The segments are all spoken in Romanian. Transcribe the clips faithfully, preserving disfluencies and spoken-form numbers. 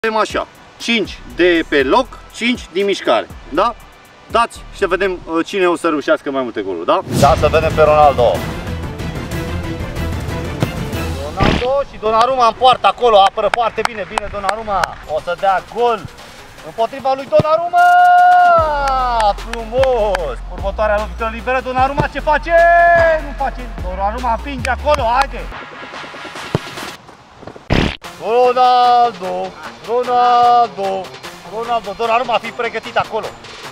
Avem așa, cinci de pe loc, cinci din mișcare, da? Dați și să vedem cine o să reușească mai multe goluri, da? Da, să vedem pe Ronaldo. Ronaldo și Donnarumma în poartă acolo, apără foarte bine, bine Donnarumma. O să dea gol împotriva lui Donnarumma! Frumos! Următoarea lovitură liberă, Donnarumma ce face? Nu face, Donnarumma împinge acolo, haide! Ronaldo, Ronaldo, Ronaldo, Donnarumma, fi pregătit acolo.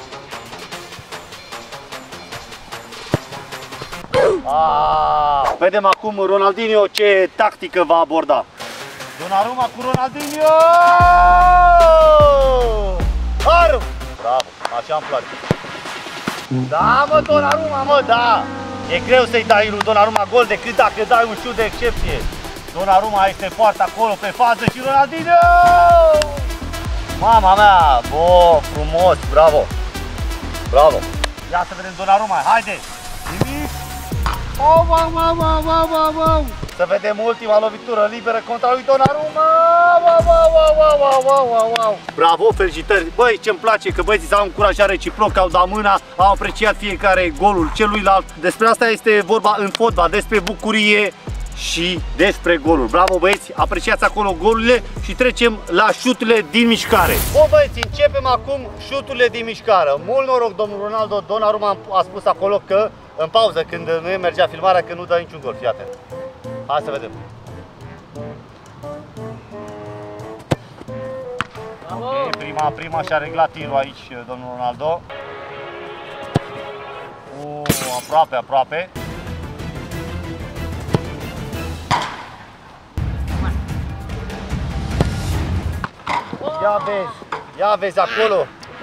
Ah, vedem acum Ronaldinho ce tactică va aborda. Donnarumma cu Ronaldinho! Ar! Bravo, așa îmi place. Da, mă, Donnarumma, mă, da! E greu să-i dai lui Donnarumma gol decât dacă dai un șut de excepție. Donnarumma este foarte acolo pe fază și Ronaldinho! Mama mea! Bo, frumos, bravo! Bravo! Ia să vedem Donnarumma, haide! Nimic! Oh, wow, wow, wow, wow, wow. Să vedem ultima lovitură liberă contra lui Donnarumma! Wow, wow, wow, wow, wow, wow, wow. Bravo, felicitări! Băi, ce-mi place că băieții s-au încurajat reciproc, au dat mâna, au apreciat fiecare golul celuilalt. Despre asta este vorba în fotbal, despre bucurie și despre goluri. Bravo băieți, apreciați acolo golurile și trecem la șuturile din mișcare. Bun băieți, începem acum șuturile din mișcare. Mult noroc domnul Ronaldo, Donnarumma a spus acolo că în pauză când nu mergea filmarea că nu dă niciun gol, fii atent. Hai să vedem. Ok, prima, prima și-a reglat tirul aici domnul Ronaldo. Uh, aproape, aproape. Ia vezi, ia vezi acolo.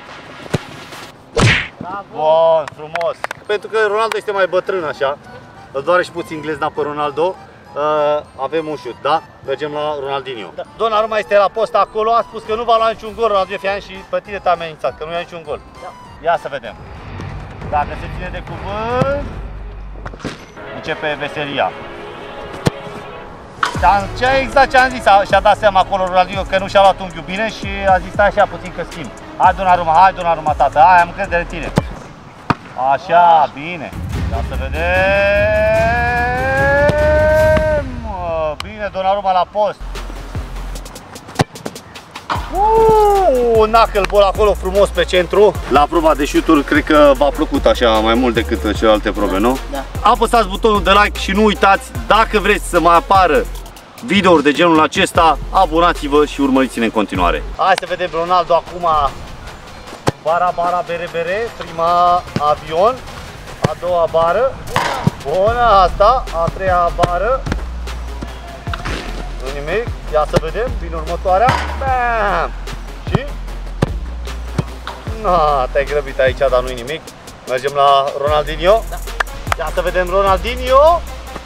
Bun, frumos. Pentru că Ronaldo este mai bătrân așa, îl doare și puțin glezna pe Ronaldo, uh, avem un șut, da? Mergem la Ronaldinho. Da. Donnarumma este la post acolo, a spus că nu va lua niciun gol, Ronaldinho fiind și pe tine te-a amenințat, că nu ia niciun gol. Da. Ia să vedem. Dacă se ține de cuvânt, începe veselia. Ce exact ce am zis, și-a dat seama acolo Ronaldinho că nu și-a luat unghiul bine și a zis stai așa puțin că schimb. Hai Donnarumma, hai Donnarumma tată, hai am încredere în tine. Așa, bine. Ia să vedem. Bine, Donnarumma la post. Uuu, knuckle ball acolo frumos pe centru. La proba de șuturi cred că v-a plăcut așa mai mult decât celelalte probe, nu? Da. Apăsați butonul de like și nu uitați, dacă vreți să mai apară videouri de genul acesta, abonați-vă și urmăriți-ne în continuare. Hai să vedem Ronaldo acum. Bara, bara, bere, bere, prima avion, a doua bară, bună asta, a treia bară, nu nimic, ia să vedem, vine următoarea, bam! Și, na, te-ai grăbit aici, dar nu-i nimic, mergem la Ronaldinho, da. Ia să vedem Ronaldinho,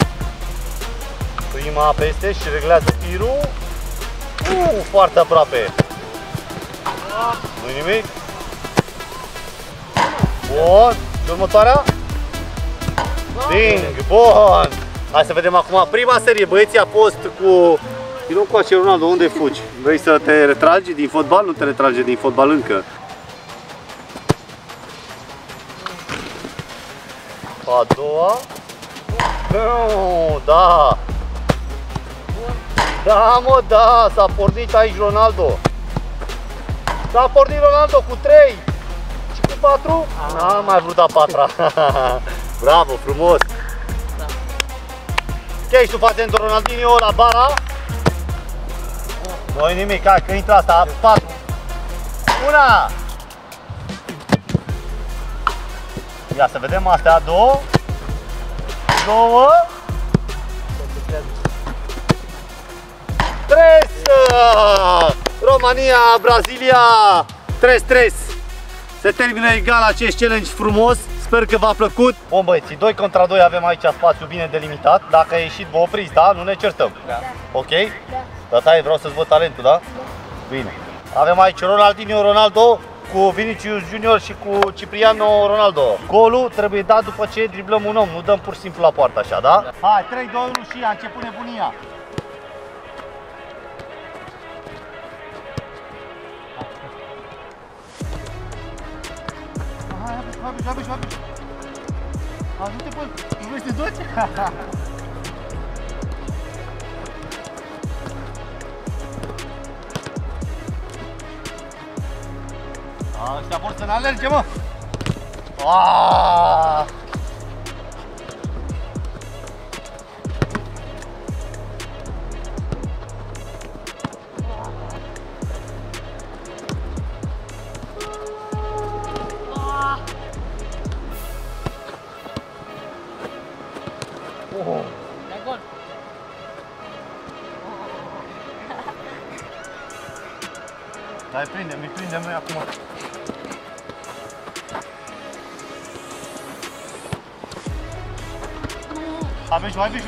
prima peste și reglează tirul, uh, foarte aproape, nu-i nimic. Bun, și următoarea? Ding, bun! Hai să vedem acum prima serie, băieții a fost cu... Vino cu acel Ronaldo, unde fugi? Vrei să te retragi din fotbal? Nu te retrage din fotbal încă. A doua. Oh, da! Da, mă, da! S-a pornit aici Ronaldo! S-a pornit Ronaldo cu trei! patru? N-am mai vrut a patra. Bravo, frumos. Da. Ok, și tu faci pentru Ronaldinho la bara. Nu-i nimic, hai că intră asta, patru. Una. Ia să vedem astea, două. Două. Tres. România, Brazilia. Tres, tres. Se termină egal acest challenge frumos, sper că v-a plăcut. Bun băieți, doi contra doi avem aici spațiu bine delimitat. Dacă a ieșit, vă opriți, da? Nu ne certăm. Da. Ok? Da. Tataie, vreau să-ți văd talentul, da? Da. Bine. Avem aici Ronaldinho Ronaldo cu Vinicius Junior și cu Cipriano Ronaldo. Golul trebuie dat după ce driblăm un om, nu dăm pur și simplu la poartă așa, da? Da. Hai, trei, doi, unu și a început nebunia. Hai, Bișu, hai, Bișu, hai, Bișu. Ajute pe el. Nu vrei să te duci? Ăștia vor să ne alerge, mă! Aaaa! Dai gol! Dai, prinde-mi, prinde-mi acum. Hai, Bișu, hai, Bișu!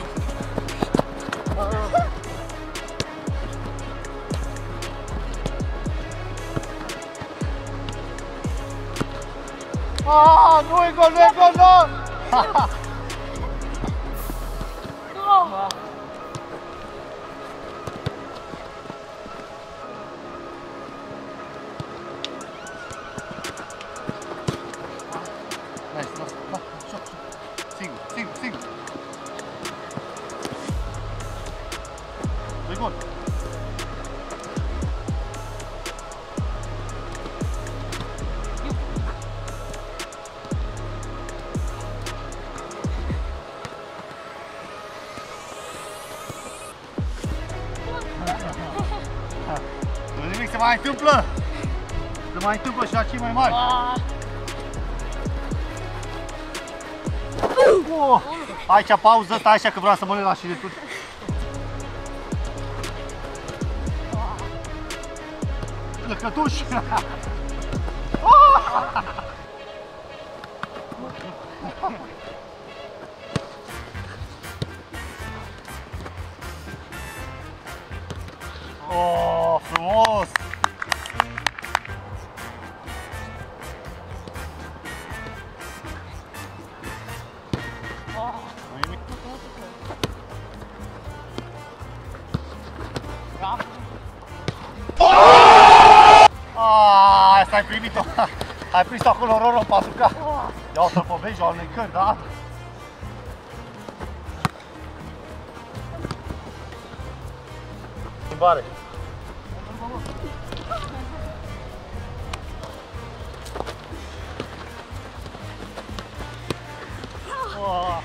Aaaa, nu e gol, nu e gol, nu! Nice, nice, nice, shot, shot. Singur, singur, singur. Doi gol. Nu nimic, se mai întâmplă! Se mai întâmplă și la cei mai mari. Oh, aici pauză, stai așa că vreau să mă leg la șireturi. Lăcătuși! Oh, frumos! Aaaa, asta ai primit-o! Ai prins acolo Roro în pasuca! Ia o să-l povești, o alunecări, da? Schimbare! Oh.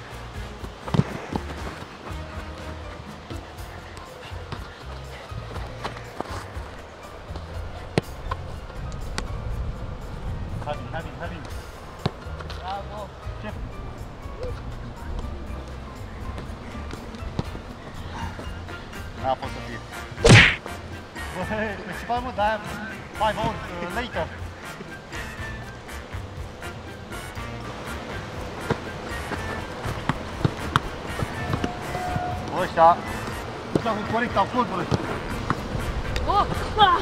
Hai bine, hai bine, hai bine. Bravo! Ce? N-a fost să fie. Băi, principal mă, de-aia five hours uh, later. Bă, ăștia, nu știu cum corect au fotbal. Oh! Ah!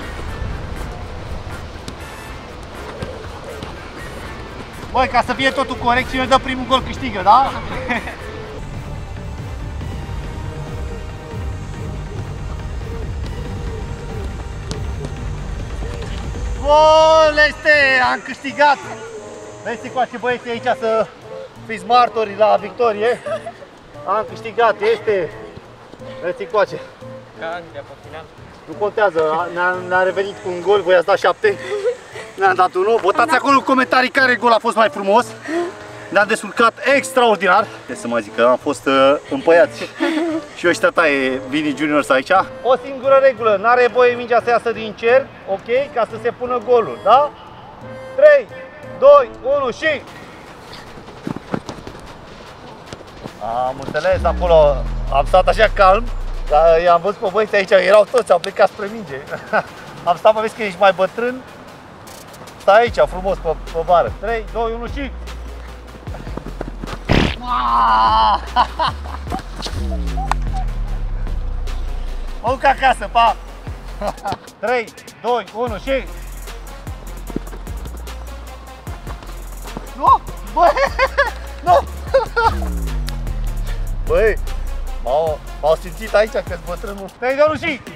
Băi, ca să fie totul corect, cine dă primul gol câștigă, da? Gol este! Am câștigat! Vezi încoace băieții aici să fiți martori la victorie. Am câștigat, este! Vezi încoace. Ca Anglia pe final. Nu contează, ne-a ne revenit cu un gol, voi ați dat șapte. Ne-am dat unul. Votați acolo în comentarii care gol a fost mai frumos. Ne-am descurcat extraordinar. Ce să mă zic, că am fost uh, împăiați. Și ăștia taie Vini Juniors aici. O singură regulă, n-are voie mingea să iasă din cer, ok? Ca să se pună golul, da? trei, doi, unu și... Am înțeles, acolo am stat așa calm. Dar i-am văzut pe băieții aici, erau toți, au plecat spre minge. Am stat, mă, vezi că ești mai bătrân. Stai aici, frumos, pe, pe bară. trei, doi, unu și... Mă duc acasă, pa! trei, doi, unu și... Nu! Băi! Nu! Băi! M-au simțit aici că-s bătrânul. trei, doi, unu și...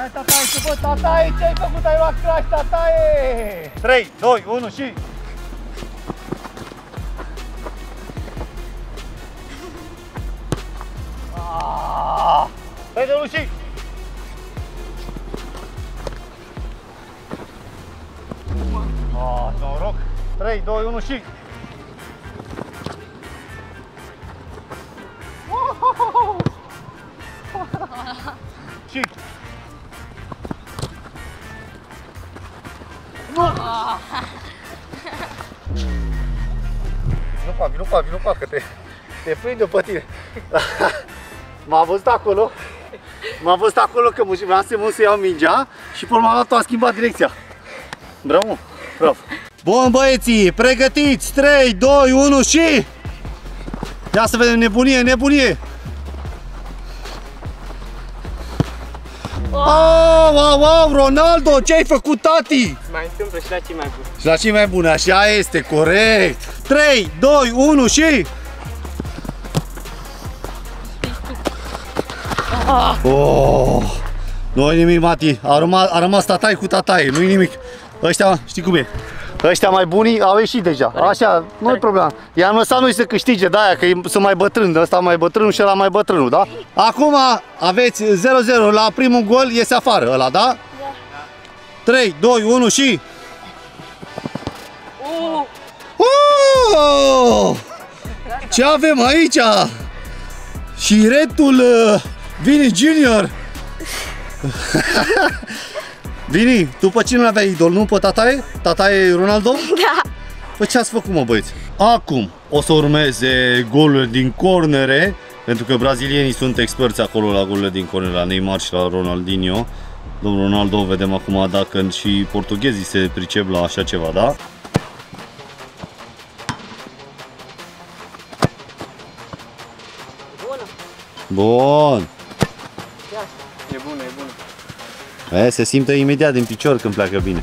Hai, tataie, să văd, tataie, ce-ai făcut? Ai luat crash, tataie! trei, doi, unu și... Hai de Luci! Ah, noroc! trei, doi, unu și... Și... Nu! Vino pa, vino pa, vino pa, că te, te prinde pe tine. M-a văzut acolo, m-a văzut acolo că vreau să mă să iau mingea și pe urmă dat a schimbat direcția. Bravo, bravo. Bun băieții, pregătiți, trei, doi, unu și... Ia să vedem, nebunie, nebunie! Wow, wow, wow, Ronaldo, ce ai făcut, tati? Mai întâmplă și la cei mai buni. Și la cei mai buni, așa este, corect. trei, doi, unu și... Oh, nu-i nimic, Mati, a rămas, a rămas tatai cu tatai, nu-i nimic. Ăștia, știi cum e? Ăștia mai buni au ieșit deja, așa, nu-i problema. I-am lăsat noi să câștige, de-aia, că sunt mai bătrâni, ăsta mai bătrânul și ăla mai bătrânul, da? Acum aveți zero zero, la primul gol iese afară ăla, da? Da. trei, doi, unu și... Uh. Oh! Ce avem aici? Și retul uh, Vini Junior. Vini, tu pe cine aveai idol, nu pe tataie? Tataie Ronaldo? Da. Păi ce ați făcut, mă, băieți? Acum o să urmeze goluri din cornere, pentru că brazilienii sunt experți acolo la golurile din cornere, la Neymar și la Ronaldinho. Domnul Ronaldo, vedem acum dacă și portughezii se pricep la așa ceva, da? Bun! E bună, e bună. E, se simte imediat din picior când pleacă bine.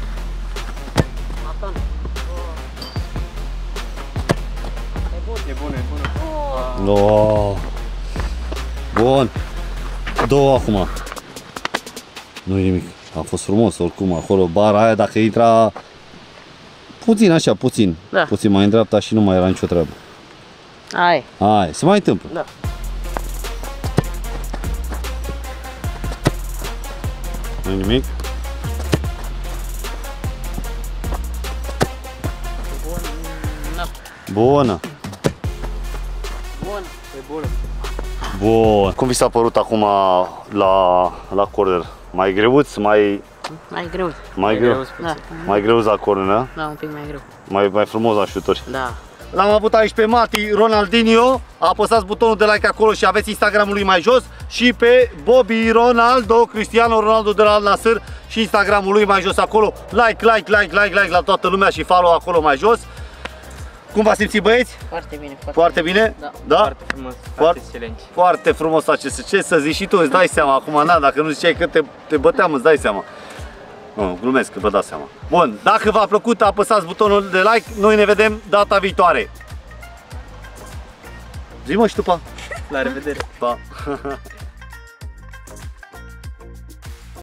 E bună, e bună, e bună. Oh. Bun! Două acum. Nu-i nimic. A fost frumos oricum acolo. Bara aia, dacă intra puțin așa, puțin. Da. Puțin mai în dreapta și nu mai era nicio treabă. Hai. Hai, se mai întâmplă. Da. Nu-i nimic. Bună. Bună. Bună. E bună. Bun. Cum vi s-a părut acum la, la corner? Mai greuț? Mai, Mai greu. mai greu? Da. Mai greu la corner, Da, un pic mai greu. mai, mai frumos la șuturi. Da. L-am avut aici pe Mati Ronaldinho. Apăsați butonul de like acolo și aveți Instagramul lui mai jos. Și pe Bobby Ronaldo, Cristiano Ronaldo de la Al Nassr și Instagramul lui mai jos acolo. Like, like, like, like, like la toată lumea și follow acolo mai jos. Cum v-ați simțit, băieți? Foarte bine. Foarte, Foarte bine? Da. Da? Foarte frumos, foarte excelent. Foarte frumos acest. Ce să zici și tu, îți dai seama acum, na, dacă nu ziceai că te, te băteam, îți dai seama. Nu, glumesc, că vă dați seama. Bun, dacă v-a plăcut, apăsați butonul de like. Noi ne vedem data viitoare. Zi mă și tu, pa! La revedere! Pa!